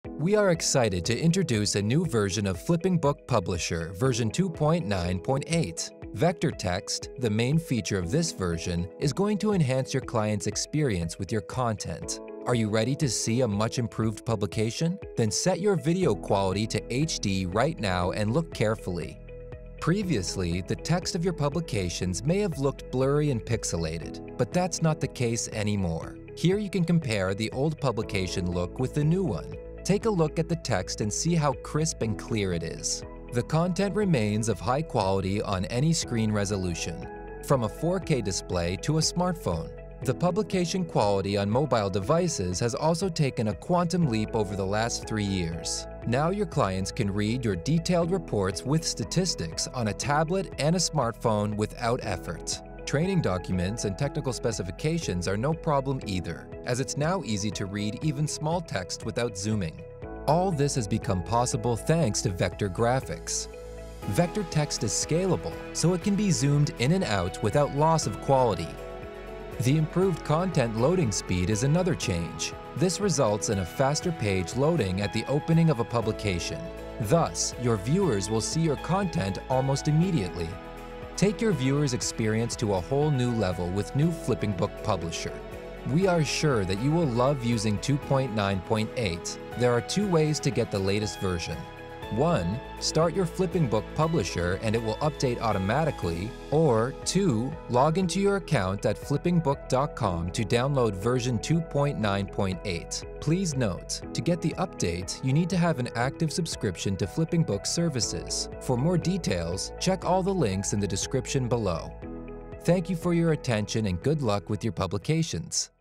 We are excited to introduce a new version of FlippingBook Publisher version 2.9.8. Vector text, the main feature of this version, is going to enhance your client's experience with your content. Are you ready to see a much improved publication? Then set your video quality to HD right now and look carefully. Previously, the text of your publications may have looked blurry and pixelated, but that's not the case anymore. Here you can compare the old publication look with the new one. Take a look at the text and see how crisp and clear it is. The content remains of high quality on any screen resolution, from a 4K display to a smartphone. The publication quality on mobile devices has also taken a quantum leap over the last 3 years. Now your clients can read your detailed reports with statistics on a tablet and a smartphone without effort. Training documents and technical specifications are no problem either, as it's now easy to read even small text without zooming. All this has become possible thanks to vector graphics. Vector text is scalable, so it can be zoomed in and out without loss of quality. The improved content loading speed is another change. This results in a faster page loading at the opening of a publication. Thus, your viewers will see your content almost immediately. Take your viewers' experience to a whole new level with new FlippingBook Publisher. We are sure that you will love using 2.9.8. There are 2 ways to get the latest version. 1. Start your FlippingBook Publisher and it will update automatically. Or 2. Log into your account at flippingbook.com to download version 2.9.8. Please note, to get the update, you need to have an active subscription to FlippingBook services. For more details, check all the links in the description below. Thank you for your attention and good luck with your publications.